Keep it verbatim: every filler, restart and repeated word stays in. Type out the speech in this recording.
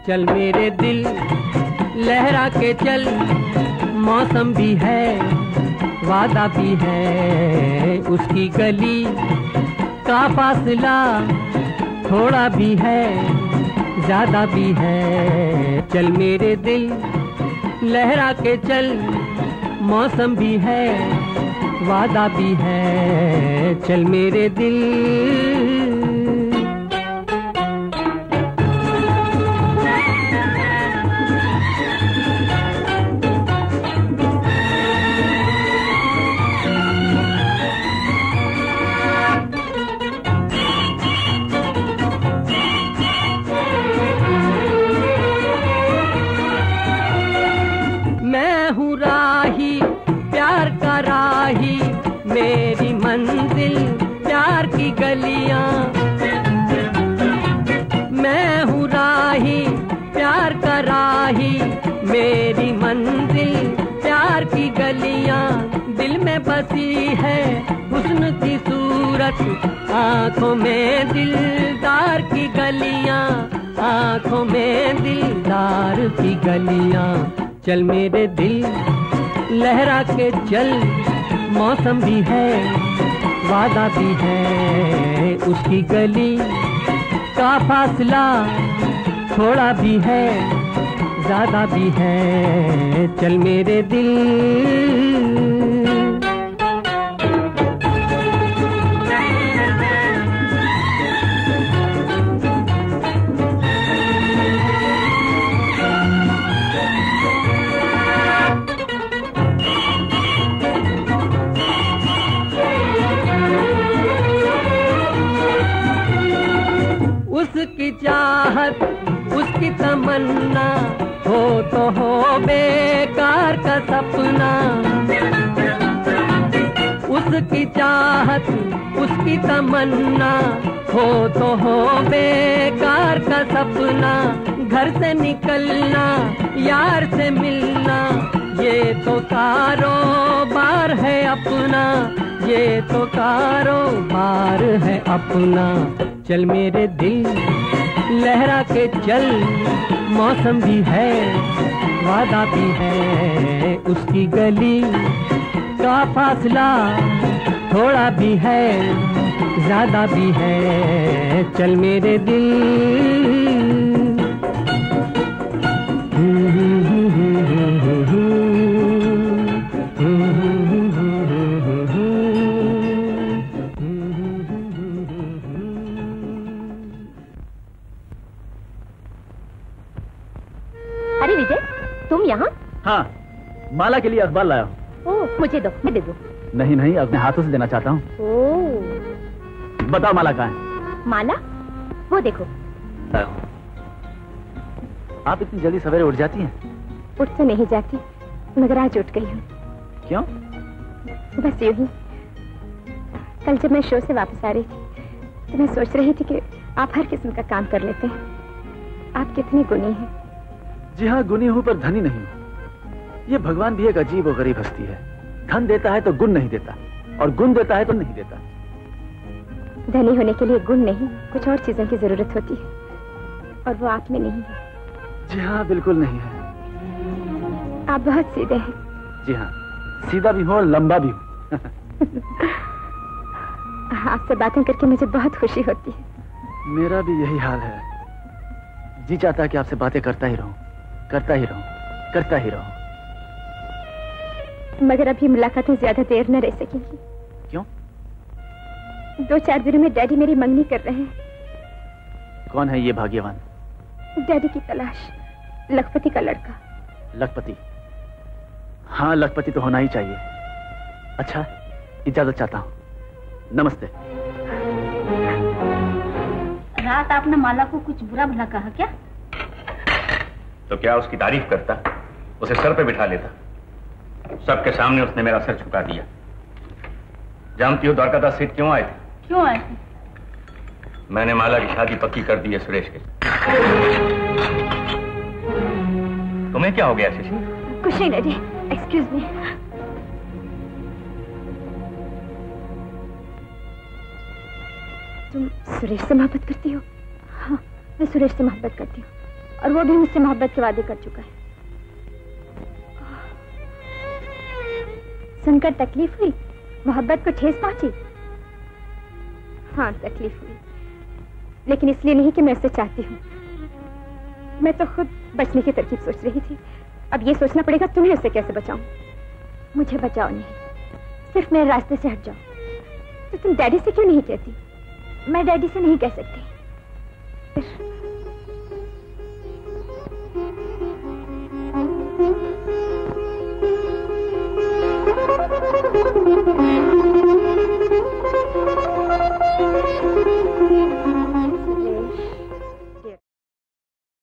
चल मेरे दिल लहरा के चल, मौसम भी है वादा भी है, उसकी गली का फासला थोड़ा भी है ज्यादा भी है। चल मेरे दिल लहरा के चल, मौसम भी है वादा भी है, चल मेरे दिल। मेरी मंजिल प्यार की गलियां, मैं हूँ राही प्यार का राही, मेरी मंजिल प्यार की गलियां, दिल में बसी है हुस्न की सूरत, आंखों में दिलदार की गलियां, आंखों में दिलदार की गलियां। चल मेरे दिल लहरा के चल, मौसम भी है वादा भी है, उसकी गली का फासला थोड़ा भी है ज्यादा भी है, चल मेरे दिल। उसकी चाहत उसकी तमन्ना हो तो हो बेकार का सपना, उसकी चाहत उसकी तमन्ना हो तो हो बेकार का सपना, घर से निकलना यार से मिलना ये तो कारोबार है अपना, ये तो कारोबार है अपना। चल मेरे दिल लहरा के चल, मौसम भी है वादा भी है, उसकी गली का फासला थोड़ा भी है ज्यादा भी है, चल मेरे दिल। अरे विजय, तुम यहाँ? हाँ, माला के लिए अखबार लाया हूँ। ओह, मुझे दो, मैं दे दूँ। नहीं नहीं, अपने हाथों से देना चाहता हूँ। ओह, बताओ माला कहाँ है? माला? वो देखो। आप इतनी जल्दी सवेरे उठ जाती हैं? उठ तो नहीं जाती, मगर आज उठ गई हूँ। क्यों? बस यूं ही। कल जब मैं शो से वापस आ रही थी तो मैं सोच रही थी कि आप हर किस्म का काम कर लेते हैं, आप कितनी गुणी हैं। जी हाँ, गुणी हूँ पर धनी नहीं हूँ। ये भगवान भी एक अजीब और गरीब हस्ती है, धन देता है तो गुण नहीं देता, और गुण देता है तो नहीं देता। धनी होने के लिए गुण नहीं, कुछ और चीजों की जरूरत होती है, और वो आप में नहीं है। जी हाँ, बिल्कुल नहीं है। आप बहुत सीधे हैं। जी हाँ, सीधा भी हूँ और लंबा भी हूँ। आपसे बातें करके मुझे बहुत खुशी होती है। मेरा भी यही हाल है, जी चाहता है कि आपसे बातें करता ही रहूं, करता ही रहूं, करता ही रहूं। मगर अब ये मुलाकातें ज्यादा देर न रह सकेंगी। क्यों? दो चार दिनों में डैडी मेरी मंगनी कर रहे हैं। कौन है ये भाग्यवान? डैडी की तलाश, लखपति का लड़का। लखपति? हाँ, लखपति तो होना ही चाहिए। अच्छा, इजाजत चाहता हूँ, नमस्ते। रात आपने माला को कुछ बुरा भला कहा क्या? तो क्या उसकी तारीफ करता, उसे सर पे बिठा लेता। सबके सामने उसने मेरा सर झुका दिया। जानती हो द्वारकादास सेठ क्यों आए थे? क्यों आए थे? मैंने माला की शादी पक्की कर दी है सुरेश के। तुम्हें क्या हो गया शशि? कुछ नहीं डैडी, एक्सक्यूज मी। तुम सुरेश से मोहब्बत करती हो? हाँ, मैं सुरेश से मोहब्बत करती हूँ। और वो भी मुझसे मोहब्बत के वादे कर चुका है। सुनकर तकलीफ हुई? मोहब्बत को ठेस पहुंची? हाँ, तकलीफ हुई, लेकिन इसलिए नहीं कि मैं उसे चाहती हूँ। मैं तो खुद बचने की तरकीब सोच रही थी। अब ये सोचना पड़ेगा तुम्हें उसे कैसे बचाऊं। मुझे बचाओ नहीं, सिर्फ मेरे रास्ते से हट जाओ। तो तुम डैडी से क्यों नहीं कहती? मैं डैडी से नहीं कह सकती। फिर